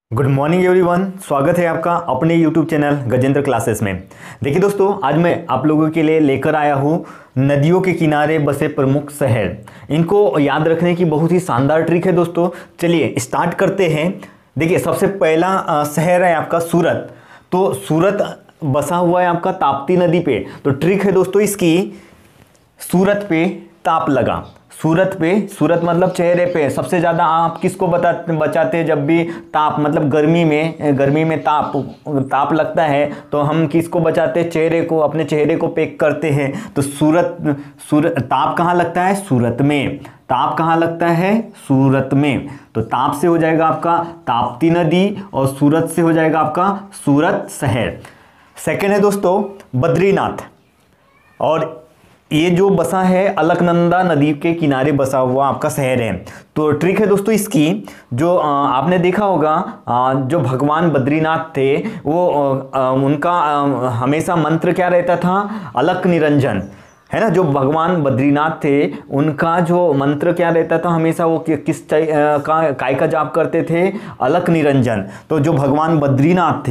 Good morning everyone, स्वागत है आपका अपने यूट्यूब चैनल गजेंद्र क्लासेस में। देखिए दोस्तों, आज मैं आप लोगों के लिए लेकर आया हूँ नदियों के किनारे बसे प्रमुख शहर। इनको याद रखने की बहुत ही शानदार ट्रिक है दोस्तों। चलिए स्टार्ट करते हैं। देखिए सबसे पहला शहर है आपका सूरत। तो सूरत बसा हुआ है आपका ताप्ती नदी पे। तो ट्रिक है दोस्तों इसकी, सूरत पे ताप लगा। सूरत मतलब चेहरे पे। सबसे ज़्यादा आप किसको बचाते हैं जब भी ताप मतलब गर्मी में ताप लगता है तो हम किसको बचाते हैं? चेहरे को, अपने चेहरे को पैक करते हैं। तो सूरत ताप कहाँ लगता है? सूरत में। ताप कहाँ लगता है? सूरत में। तो ताप से हो जाएगा आपका ताप्ती नदी और सूरत से हो जाएगा आपका सूरत शहर। सेकेंड है दोस्तों बद्रीनाथ। और ये जो बसा है अलकनंदा नदी के किनारे बसा हुआ आपका शहर है। तो ट्रिक है दोस्तों इसकी, जो आपने देखा होगा जो भगवान बद्रीनाथ थे वो उनका हमेशा मंत्र क्या रहता था? अलक निरंजन, है ना। जो भगवान बद्रीनाथ थे उनका जो मंत्र क्या रहता था हमेशा? वो किस काय का जाप करते थे? अलक निरंजन। तो जो भगवान बद्रीनाथ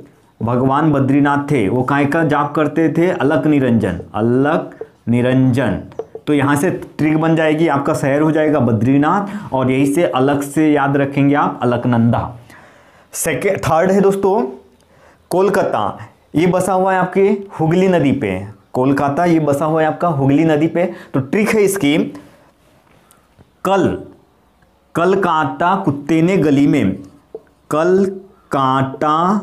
थे वो काय का जाप करते थे? अलक निरंजन। तो यहाँ से ट्रिक बन जाएगी, आपका शहर हो जाएगा बद्रीनाथ और यही से अलग से याद रखेंगे आप अलकनंदा। थर्ड है दोस्तों कोलकाता। ये बसा हुआ है आपके हुगली नदी पे। कोलकाता ये बसा हुआ है आपका हुगली नदी पे। तो ट्रिक है इसकी, कल काटा कुत्ते ने गली में। कल काटा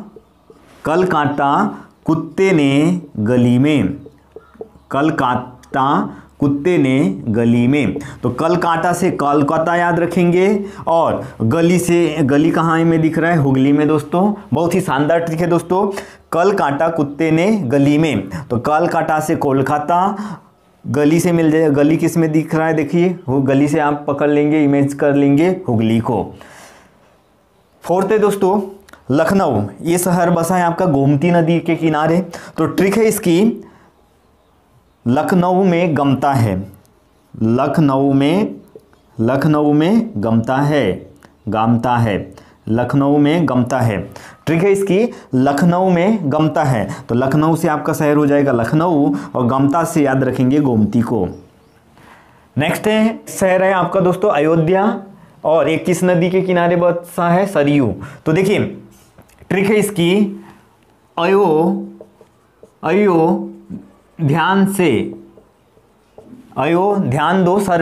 कुत्ते ने गली में। कल काटा कुत्ते ने गली में। तो कल काटा से कोलकाता याद रखेंगे और गली कहाँ में दिख रहा है? हुगली में दोस्तों। बहुत ही शानदार ट्रिक है दोस्तों। कल काटा कुत्ते ने गली में। तो कल काटा से कोलकाता, गली से मिल जाएगा। गली किस में दिख रहा है? देखिए वो गली से आप पकड़ लेंगे, इमेज कर लेंगे हुगली को। फोर्थ है दोस्तों लखनऊ। ये शहर बसा है आपका गोमती नदी के किनारे। तो ट्रिक है इसकी, लखनऊ में गमता है। लखनऊ में गमता है। ट्रिक है इसकी, लखनऊ में गमता है। तो लखनऊ से आपका शहर हो जाएगा लखनऊ और गमता से याद रखेंगे गोमती को। नेक्स्ट है शहर है आपका दोस्तों अयोध्या। और एक किस नदी के किनारे बसा है? सरयू। तो देखिए ट्रिक है इसकी, ध्यान दो सर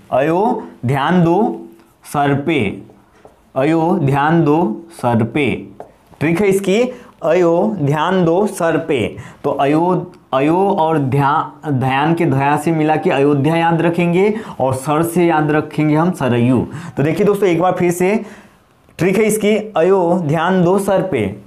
पे। ट्रिक है इसकी, ध्यान दो सर पे। तो अयो और ध्यान के धया से मिला के अयोध्या याद रखेंगे और सर से याद रखेंगे हम सरयू। तो देखिए दोस्तों एक बार फिर से ट्रिक है इसकी, ध्यान दो सर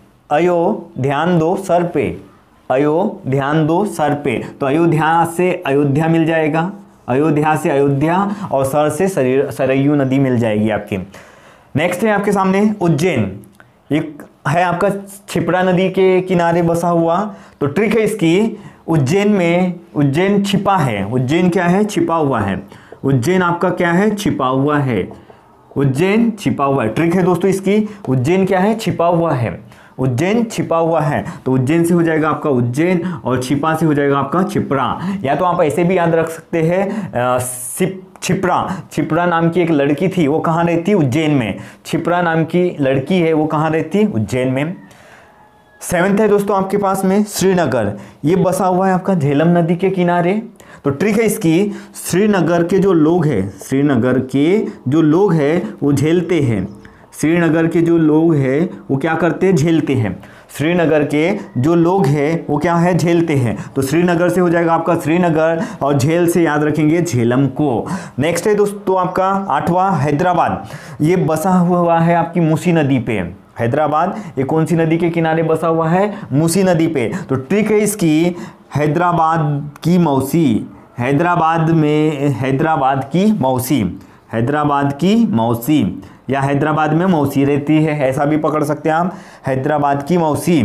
पे। तो अयोध्या से अयोध्या मिल जाएगा, अयोध्या से अयोध्या और सर से सरयू नदी मिल जाएगी आपकी। नेक्स्ट है आपके सामने उज्जैन। एक है आपका क्षिप्रा नदी के किनारे बसा हुआ। तो ट्रिक है इसकी, उज्जैन छिपा है। उज्जैन क्या है? छिपा हुआ है। उज्जैन आपका क्या है? छिपा हुआ है। उज्जैन छिपा हुआ है। ट्रिक है दोस्तों इसकी, उज्जैन क्या है? छिपा हुआ है। उज्जैन छिपा हुआ है। तो उज्जैन से हो जाएगा आपका उज्जैन और छिपा से हो जाएगा आपका छिपरा। या तो आप ऐसे भी याद रख सकते हैं, छिपरा नाम की एक लड़की थी, वो कहाँ रहती? उज्जैन में। छिपरा नाम की लड़की है, वो कहाँ रहती? उज्जैन में। सेवेंथ है दोस्तों आपके पास में श्रीनगर। ये बसा हुआ है आपका झेलम नदी के किनारे। तो ट्रिक है इसकी, श्रीनगर के जो लोग हैं वो झेलते हैं। श्रीनगर के जो लोग हैं वो क्या करते हैं? झेलते हैं। श्रीनगर के जो लोग हैं वो क्या है? झेलते हैं। तो श्रीनगर से हो जाएगा आपका श्रीनगर और झेल से याद रखेंगे झेलम को। नेक्स्ट है दोस्तों आपका आठवां हैदराबाद। ये बसा हुआ है आपकी मूसी नदी पे। हैदराबाद ये कौन सी नदी के किनारे बसा हुआ है? मूसी नदी पे। तो ट्रिक है इसकी, हैदराबाद की मौसी या हैदराबाद में मौसी रहती है, ऐसा भी पकड़ सकते हैं आप। हैदराबाद की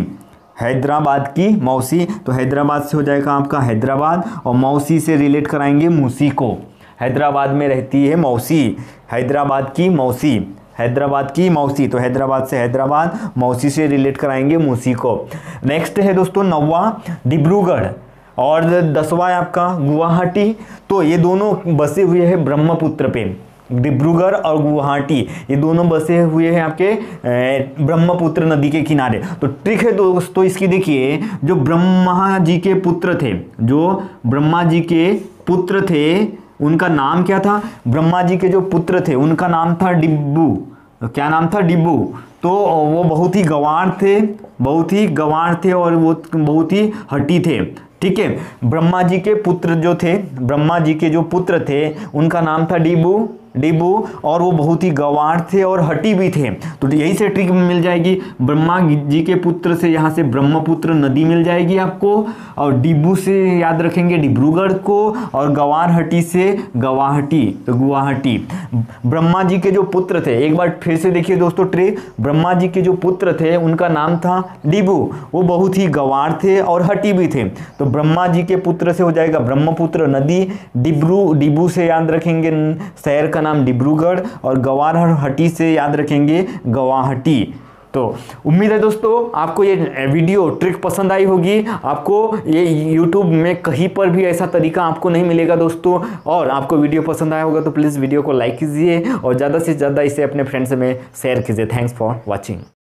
मौसी। तो हैदराबाद से हो जाएगा आपका हैदराबाद और मौसी से रिलेट कराएंगे मूसी को। हैदराबाद में रहती है मौसी, हैदराबाद की मौसी। हैदराबाद की मौसी, तो हैदराबाद से हैदराबाद, मौसी से रिलेट कराएंगे मूसी को। नेक्स्ट है दोस्तों 9वां डिब्रूगढ़ और 10वां है आपका गुवाहाटी। तो ये दोनों बसे हुए हैं ब्रह्मपुत्र पे, डिब्रूगढ़ और गुवाहाटी ये दोनों बसे हुए हैं आपके ब्रह्मपुत्र नदी के किनारे। तो ट्रिक है दोस्तों इसकी, देखिए जो ब्रह्मा जी के पुत्र थे, जो ब्रह्मा जी के पुत्र थे उनका नाम क्या था? ब्रह्मा जी के जो पुत्र थे उनका नाम था डिब्बू। क्या नाम था? डिब्बू। तो वो बहुत ही गंवार थे, बहुत ही गंवार थे और वो बहुत ही हठी थे। ठीक है, ब्रह्मा जी के पुत्र जो थे, ब्रह्मा जी के जो पुत्र थे उनका नाम था डिब्बू, और वो बहुत ही गंवार थे और हठी भी थे। तो यही से ट्रिक मिल जाएगी, ब्रह्मा जी के पुत्र से यहाँ से ब्रह्मपुत्र नदी मिल जाएगी आपको, और डिब्बू से याद रखेंगे डिब्रूगढ़ को, और गंवार हटी से गुवाहाटी, तो गुवाहाटी। ब्रह्मा जी के जो पुत्र थे, एक बार फिर से देखिए दोस्तों ट्रिक, ब्रह्मा जी के जो पुत्र थे उनका नाम था डिब्बू, वो बहुत ही गंवार थे और हठी भी थे। तो ब्रह्मा जी के पुत्र से हो जाएगा ब्रह्मपुत्र नदी, डिब्बू से याद रखेंगे शहर का नाम डिब्रूगढ़, और गंवार हटी से याद रखेंगे गुवाहाटी। तो उम्मीद है दोस्तों आपको ये वीडियो ट्रिक पसंद आई होगी। आपको ये YouTube में कहीं पर भी ऐसा तरीका आपको नहीं मिलेगा दोस्तों, और आपको वीडियो पसंद आया होगा तो प्लीज़ वीडियो को लाइक कीजिए और ज़्यादा से ज़्यादा इसे अपने फ्रेंड्स में शेयर कीजिए। Thanks for watching.